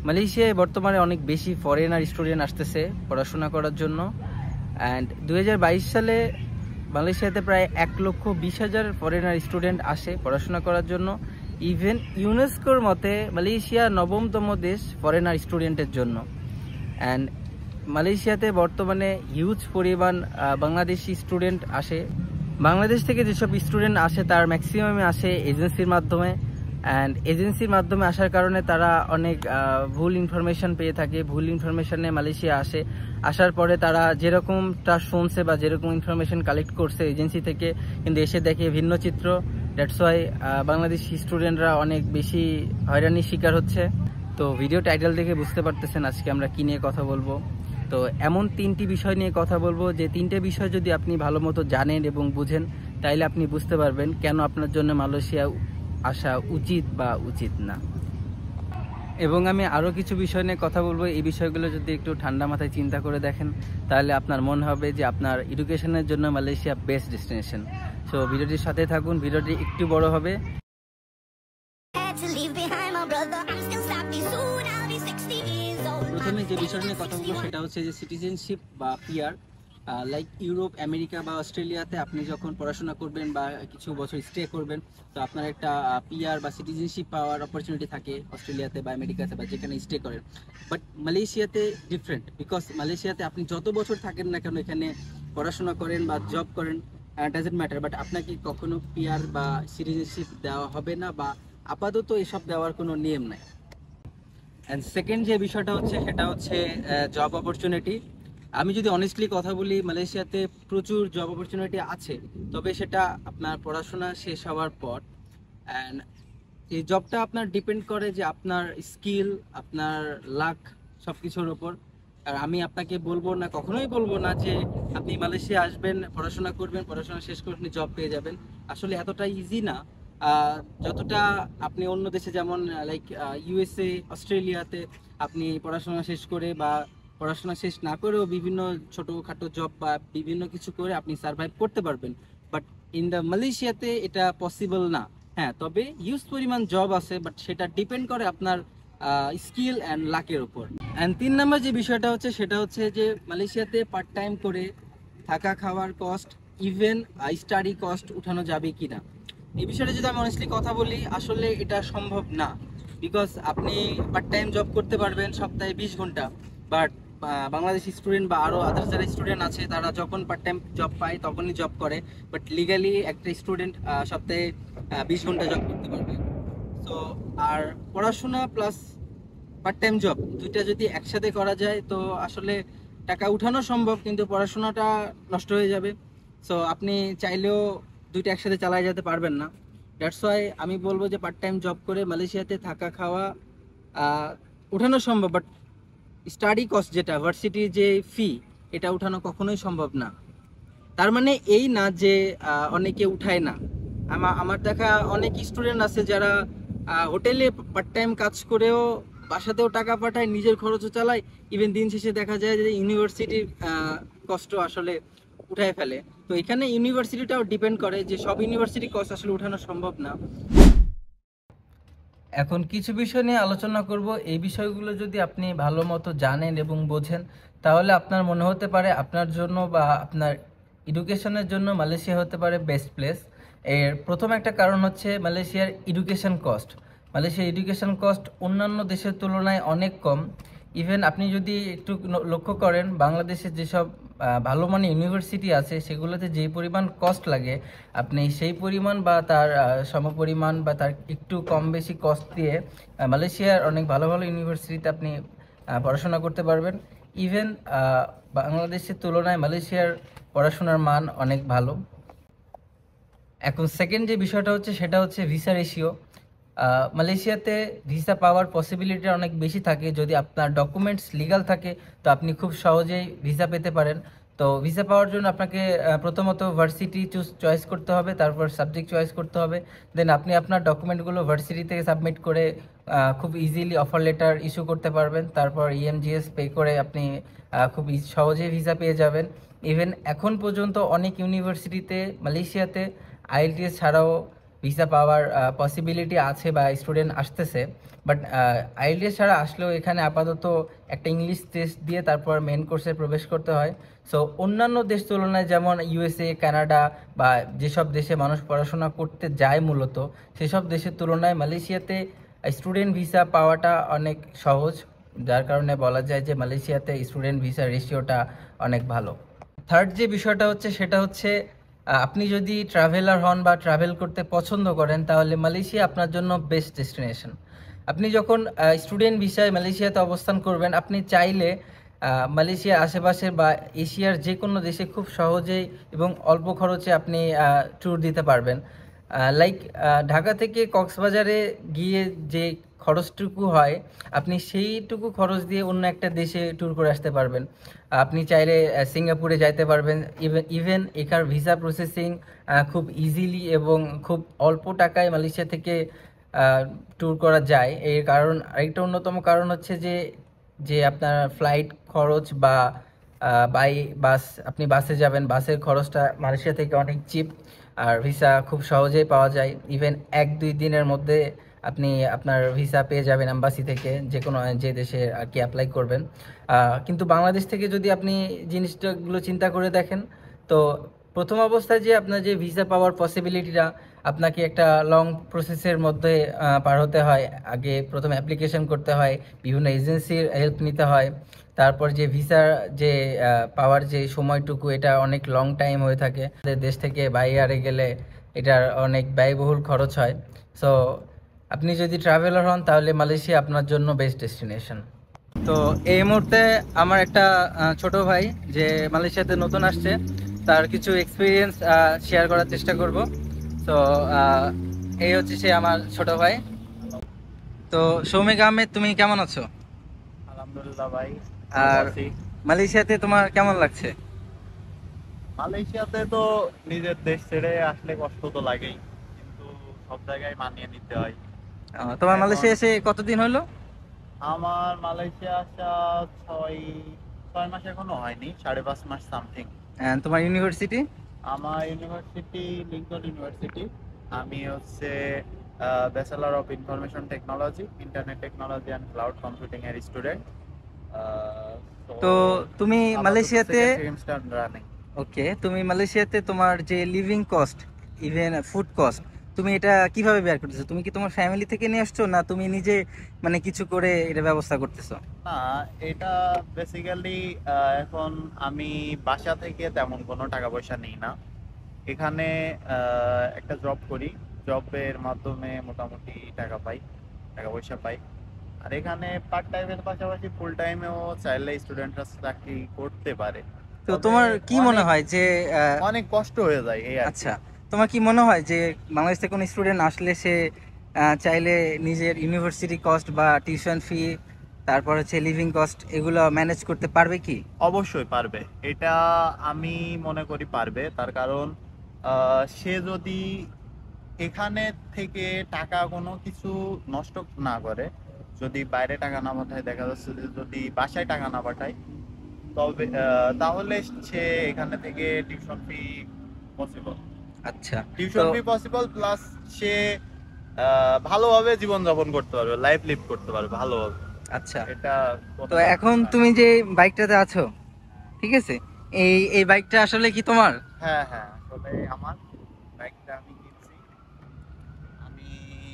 মালয়েশিয়ায় বর্তমানে অনেক বেশি ফরেনার স্টুডেন্ট আসতেছে পড়াশোনা করার জন্য। অ্যান্ড 2022 সালে মালয়েশিয়াতে প্রায় 1,20,000 ফরেনার স্টুডেন্ট আসে পড়াশোনা করার জন্য। ইভেন ইউনেস্কোর মতে মালয়েশিয়া 9তম দেশ ফরেনার স্টুডেন্টের জন্য। অ্যান্ড মালয়েশিয়াতে বর্তমানে হিউজ পরিমাণ বাংলাদেশি স্টুডেন্ট আসে। বাংলাদেশ থেকে যেসব স্টুডেন্ট আসে তার ম্যাক্সিমামে আসে এজেন্সির মাধ্যমে। অ্যান্ড এজেন্সির মাধ্যমে আসার কারণে তারা অনেক ভুল ইনফরমেশন পেয়ে থাকে। ভুল ইনফরমেশনে মালয়েশিয়া আসে, আসার পরে তারা যেরকমটা শুনছে বা যেরকম ইনফরমেশন কালেক্ট করছে এজেন্সি থেকে, কিন্তু এসে দেখে ভিন্ন চিত্র। দ্যাটস ওয়াই বাংলাদেশি স্টুডেন্টরা অনেক বেশি হয়রানির শিকার হচ্ছে। তো ভিডিও টাইটেল দেখে বুঝতে পারতেছেন আজকে আমরা কী নিয়ে কথা বলবো। তো এমন 3টি বিষয় নিয়ে কথা বলবো, যে 3টে বিষয় যদি আপনি ভালো মতো জানেন এবং বুঝেন তাইলে আপনি বুঝতে পারবেন কেন আপনার জন্য মালয়েশিয়া আসা উচিত বা উচিত না। এবং আমি আরও কিছু বিষয় নিয়ে কথা বলবো। এই বিষয়গুলো যদি একটু ঠান্ডা মাথায় চিন্তা করে দেখেন তাহলে আপনার মনে হবে যে আপনার এডুকেশনের জন্য মালয়েশিয়া বেস্ট ডেস্টিনেশন। সো ভিডিওটির সাথে থাকুন, ভিডিওটি একটু বড় হবে। প্রথমে যে বিষয় নিয়ে কথা বলবো সেটা হচ্ছে যে সিটিজেনশিপ বা পিআর। লাইক ইউরোপ, আমেরিকা বা অস্ট্রেলিয়াতে আপনি যখন পড়াশোনা করবেন বা কিছু বছর স্টে করবেন, তো আপনার একটা পিআর বা সিটিজেনশিপ পাওয়ার অপরচুনিটি থাকে অস্ট্রেলিয়াতে বা আমেরিকাতে বা যেখানে স্টে করেন। বাট মালয়েশিয়াতে ডিফারেন্ট, বিকজ মালয়েশিয়াতে আপনি যত বছর থাকেন না কেন, এখানে পড়াশোনা করেন বা জব করেন, ডাজেন্ট ম্যাটার, বাট আপনাকে কখনো পিআর বা সিটিজেনশিপ দেওয়া হবে না, বা আপাতত এসব দেওয়ার কোনো নিয়ম নাই। অ্যান্ড সেকেন্ড যে বিষয়টা হচ্ছে সেটা হচ্ছে জব অপরচুনিটি। আমি যদি অনেস্টলি কথা বলি, মালয়েশিয়াতে প্রচুর জব অপরচুনিটি আছে, তবে সেটা আপনার পড়াশোনা শেষ হওয়ার পর। অ্যান্ড এই জবটা আপনার ডিপেন্ড করে যে আপনার স্কিল, আপনার লাক, সব কিছুর ওপর। আর আমি আপনাকে বলবো না, কখনোই বলবো না যে আপনি মালয়েশিয়া আসবেন, পড়াশোনা করবেন, পড়াশোনা শেষ করে আপনি জব পেয়ে যাবেন। আসলে এতটা ইজি না। যতটা আপনি অন্য দেশে যেমন লাইক ইউএসএ, অস্ট্রেলিয়াতে আপনি পড়াশোনা শেষ করে বা পড়াশোনা শেষ না করেও বিভিন্ন ছোটোখাটো জব বা বিভিন্ন কিছু করে আপনি সার্ভাইভ করতে পারবেন। বাট ইন দ্য মালয়েশিয়াতে এটা পসিবল না। হ্যাঁ, তবে হিউজ পরিমাণ জব আছে, বাট সেটা ডিপেন্ড করে আপনার স্কিল অ্যান্ড লাকের উপর। অ্যান্ড 3 নম্বর যে বিষয়টা হচ্ছে সেটা হচ্ছে যে মালয়েশিয়াতে পার্ট টাইম করে থাকা খাওয়ার কস্ট, ইভেন স্টাডি কস্ট উঠানো যাবে কি না। এই বিষয়টা যদি আমি অনেস্টলি কথা বলি, আসলে এটা সম্ভব না। বিকজ আপনি পার্ট টাইম জব করতে পারবেন সপ্তাহে 20 ঘন্টা, বাট বাংলাদেশি স্টুডেন্ট বা আরও আদার্স যারা স্টুডেন্ট আছে তারা যখন পার্ট টাইম জব পায় তখনই জব করে। বাট লিগালি একটা স্টুডেন্ট সপ্তাহে 20 ঘন্টা জব করতে পারবে। সো আর পড়াশোনা প্লাস পার্ট টাইম জব দুইটা যদি একসাথে করা যায় তো আসলে টাকা উঠানো সম্ভব, কিন্তু পড়াশোনাটা নষ্ট হয়ে যাবে। সো আপনি চাইলেও দুইটা একসাথে চালায় যেতে পারবেন না। দ্যাটস ওয়াই আমি বলবো যে পার্ট টাইম জব করে মালয়েশিয়াতে থাকা খাওয়া উঠানো সম্ভব, বাট স্টাডি কস্ট যেটা ভার্সিটির যে ফি, এটা উঠানো কখনোই সম্ভব না। তার মানে এই না যে অনেকে উঠায় না। আমার দেখা অনেক স্টুডেন্ট আছে যারা হোটেলে পার্ট টাইম কাজ করেও বাসাতেও টাকা পাঠায়, নিজের খরচও চালায়, ইভেন দিন শেষে দেখা যায় যে ইউনিভার্সিটির কষ্ট আসলে উঠায় ফেলে। তো এখানে ইউনিভার্সিটিটাও ডিপেন্ড করে, যে সব ইউনিভার্সিটি কস্ট আসলে উঠানো সম্ভব না। এখন কিছু বিষয় নিয়ে আলোচনা করব। এই বিষয়গুলো যদি আপনি ভালো মতো জানেন এবং বোঝেন তাহলে আপনার মনে হতে পারে আপনার জন্য বা আপনার এডুকেশনের জন্য মালয়েশিয়া হতে পারে বেস্ট প্লেস। এর প্রথম একটা কারণ হচ্ছে মালয়েশিয়ার এডুকেশন কস্ট। মালয়েশিয়ার এডুকেশন কস্ট অন্যান্য দেশের তুলনায় অনেক কম। ইভেন আপনি যদি একটু লক্ষ্য করেন, বাংলাদেশের যেসব ভালো মানের ইউনিভার্সিটি আছে সেগুলোতে যেই পরিমাণ কস্ট লাগে, আপনি সেই পরিমাণ বা তার সমপরিমাণ বা তার একটু কম বেশি কস্ট দিয়ে মালয়েশিয়ার অনেক ভালো ভালো ইউনিভার্সিটিতে আপনি পড়াশোনা করতে পারবেন। ইভেন বাংলাদেশের তুলনায় মালয়েশিয়ার পড়াশোনার মান অনেক ভালো। এখন সেকেন্ড যে বিষয়টা হচ্ছে সেটা হচ্ছে ভিসা রেশিও। মালয়েশিয়াতে ভিসা পাওয়ার পসিবিলিটি অনেক বেশি থাকে। যদি আপনার ডকুমেন্টস লিগাল থাকে তো আপনি খুব সহজেই ভিসা পেতে পারেন। তো ভিসা পাওয়ার জন্য আপনাকে প্রথমত ভার্সিটি চয়েস করতে হবে, তারপর সাবজেক্ট চয়েস করতে হবে। দেন আপনি আপনার ডকুমেন্টগুলো ভার্সিটি থেকে সাবমিট করে খুব ইজিলি অফার লেটার ইস্যু করতে পারবেন। তারপর ইএমজিএস পে করে আপনি খুব সহজেই ভিসা পেয়ে যাবেন। ইভেন এখন পর্যন্ত অনেক ইউনিভার্সিটিতে মালয়েশিয়াতে আইএলটিএস ছাড়াও ভিসা পাওয়ার পসিবিলিটি আছে বা স্টুডেন্ট আসতেছে, বাট আইএলটিএস ছাড়া আসলেও এখানে আপাতত একটা ইংলিশ টেস্ট দিয়ে তারপর মেন কোর্সে প্রবেশ করতে হয়। সো অন্যান্য দেশ তুলনায় যেমন ইউএসএ, কানাডা বা যেসব দেশে মানুষ পড়াশোনা করতে যায় মূলত, সেসব দেশের তুলনায় মালয়েশিয়াতে স্টুডেন্ট ভিসা পাওয়াটা অনেক সহজ, যার কারণে বলা যায় যে মালয়েশিয়াতে স্টুডেন্ট ভিসা রেশিওটা অনেক ভালো। থার্ড যে বিষয়টা হচ্ছে সেটা হচ্ছে আপনি যদি ট্রাভেলার হন বা ট্রাভেল করতে পছন্দ করেন তাহলে মালয়েশিয়া আপনার জন্য বেস্ট ডেস্টিনেশন। আপনি যখন স্টুডেন্ট ভিসায় মালয়েশিয়াতে অবস্থান করবেন, আপনি চাইলে মালয়েশিয়ার আশেপাশে বা এশিয়ার যে কোনো দেশে খুব সহজেই এবং অল্প খরচে আপনি ট্যুর দিতে পারবেন। লাইক ঢাকা থেকে কক্সবাজারে গিয়ে যে খরচটুকু হয়, আপনি সেইটুকু খরচ দিয়ে অন্য একটা দেশে ট্যুর করে আসতে পারবেন। আপনি চাইলে সিঙ্গাপুরে যাইতে পারবেন। ইভেন এখানে ভিসা প্রসেসিং খুব ইজিলি এবং খুব অল্প টাকায় মালয়েশিয়া থেকে ট্যুর করা যায়। এর কারণ, আরেকটা অন্যতম কারণ হচ্ছে যে যে আপনার ফ্লাইট খরচ বা বাই বাস, আপনি বাসে যাবেন, বাসের খরচটা মালয়েশিয়া থেকে অনেক চিপ, আর ভিসা খুব সহজেই পাওয়া যায়। ইভেন 1-2 দিনের মধ্যে আপনি আপনার ভিসা পেয়ে যাবেন এম্বাসি থেকে, যে কোনো যে দেশে আর কি অ্যাপ্লাই করবেন। কিন্তু বাংলাদেশ থেকে যদি আপনি জিনিসটাগুলো চিন্তা করে দেখেন, তো প্রথম অবস্থায় যে আপনার যে ভিসা পাওয়ার পসিবিলিটিটা, আপনাকে একটা লং প্রসেসের মধ্যে পার হতে হয়। আগে প্রথম অ্যাপ্লিকেশন করতে হয়, বিভিন্ন এজেন্সির হেল্প নিতে হয়, তারপর যে ভিসার যে পাওয়ার যে সময়টুকু, এটা অনেক লং টাইম হয়ে থাকে। দেশ থেকে বাইরে গেলে এটার অনেক ব্যয়বহুল খরচ হয়। সো আপনি যদি ট্রাভেলার হন তাহলে মালয়েশিয়া আপনার জন্য বেস্ট ডেস্টিনেশন। তো এই মুহূর্তে আমার একটা ছোট ভাই যে মালয়েশিয়াতে নতুন আসছে, তার কিছু এক্সপিরিয়েন্স শেয়ার করার চেষ্টা করব। তো এই হচ্ছে সে আমার ছোট ভাই। তো সৌমিক আহমেদ, তুমি কেমন আছো? আলহামদুলিল্লাহ ভাই, আর ভালো আছি। মালয়েশিয়াতে তোমার কেমন লাগছে? মালয়েশিয়াতে তো নিজের দেশ ছেড়ে আসলে কষ্ট তো লাগেই, কিন্তু সব জায়গায় মানিয়ে নিতে হয়। তোমার এখন মালয়েশিয়া এসে কতদিন হলো? আমার মালয়েশিয়া আসা 6 মাস এখনো হয়নি, 5.5 মাস সামথিং। তোমার ইউনিভার্সিটি? আমার ইউনিভার্সিটি লিঙ্কন ইউনিভার্সিটি। আমি হচ্ছে bachelor of information technology, internet technology and cloud computing এর স্টুডেন্ট। তো তো তুমি আপাতত মালয়েশিয়াতে, সেকেন্ড সেমিস্টার রানিং। ওকে, তুমি মালয়েশিয়াতে তোমার যে living cost, even food cost, তুমি এটা কিভাবে বেয়ার করতেছো? তুমি কি তোমার ফ্যামিলি থেকে নিয়ে আসছো, না তুমি নিজে মানে কিছু করে এটা ব্যবস্থা করতেছো? না, এটা বেসিক্যালি এখন আমি বাসা থেকে তেমন কোনো টাকা পয়সা নেই না। এখানে একটা জব করি, জবের মাধ্যমে মোটামুটি টাকা পয়সা পাই। আর এখানে পার্ট টাইমের পাশাপাশি ফুল টাইমেও চাইলে স্টুডেন্টরা চাকরি করতে পারে। তো তবে তোমার কি মনে অনেক হয় যে অনেক কষ্ট হয়ে যায় এই আর কি। আচ্ছা, তোমার কি মনে হয় যে বাংলাদেশ থেকে কোনো স্টুডেন্ট আসলে সে চাইলে নিজের ইউনিভার্সিটি কস্ট বা টিউশন ফি, তারপর হচ্ছে লিভিং কস্ট, এগুলো ম্যানেজ করতে পারবে কি? অবশ্যই পারবে, এটা আমি মনে করি পারবে। তার কারণ সে যদি এখানে থেকে টাকা কোনো কিছু নষ্ট না করে, যদি বাইরে টাকা না পাঠায়, দেখা যাচ্ছে যে যদি বাসায় টাকা না পাঠায়, তবে তাহলে সে এখানে থেকে টিউশন ফি পসিবল। আচ্ছা। তো টিউশন ফি পসিবল প্লাস সে ভালোভাবে জীবনযাপন করতে পারবে, লাইফ লিভ করতে পারবে ভালোভাবে। আচ্ছা, এটা তো কোনো এখন সমস্যা হয় না। তুমি যে বাইকটাতে আছো, ঠিক আছে, এই এই বাইকটা আসলে কি তোমার? হ্যাঁ হ্যাঁ, আসলে আমার বাইকটা আমি কিনছি। আমি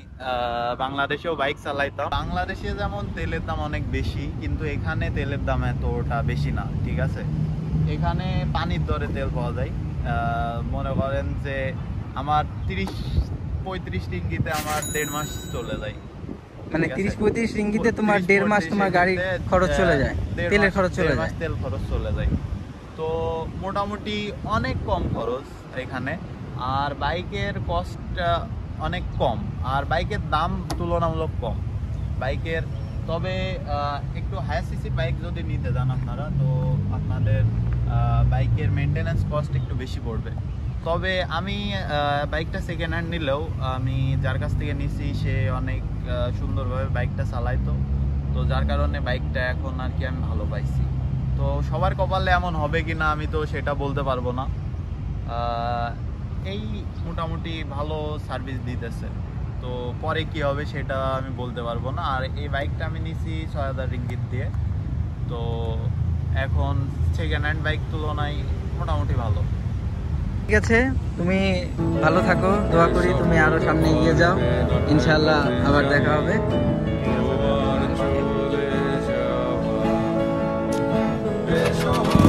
বাংলাদেশেও বাইক চালাইতাম। বাংলাদেশে যেমন তেলের দাম অনেক বেশি, কিন্তু এখানে তেলের দাম এতটা বেশি না, ঠিক আছে। এখানে পানির দরে তেল পাওয়া যায়। মনে করেন যে আমার 30-35 রিঙ্গিতে আমার 1.5 মাস চলে যায়, মানে ঠিক আছে। 30-35 রিঙ্গিতে তোমার 1.5 মাস 30-35 তোমার গাড়ির রিঙ্গিতে খরচ চলে যায়, তেলের খরচ চলে 1.5 মাস যায়। তেল খরচ চলে যায়। তো মোটামুটি অনেক কম খরচ এখানে। আর বাইকের কস্টটা অনেক কম, আর বাইকের দাম তুলনামূলক কম বাইকের। তবে একটু হায়ার সিসি বাইক যদি নিতে যান আপনারা, তো আপনাদের বাইকের মেনটেন্যান্স কস্ট একটু বেশি পড়বে। তবে আমি বাইকটা সেকেন্ড হ্যান্ড নিলেও, আমি যার কাছ থেকে নিছি সে অনেক সুন্দরভাবে বাইকটা চালাইতো, তো যার কারণে বাইকটা এখন আর কি আমি ভালো পাইছি। তো সবার কপালে এমন হবে কি না আমি তো সেটা বলতে পারবো না। এই মোটামুটি ভালো সার্ভিস দিতেছে। তো পরে কি হবে সেটা আমি বলতে পারবো না। আর এই বাইকটা আমি নিছি ৬,০০০ রিঙ্গিত দিয়ে। তো এখন সেকেন্ড হ্যান্ড বাইক তুলনায় মোটামুটি ভালো। ঠিক আছে, তুমি ভালো থাকো, দোয়া করি তুমি আরো সামনে এগিয়ে যাও, ইনশাআল্লাহ আবার দেখা হবে।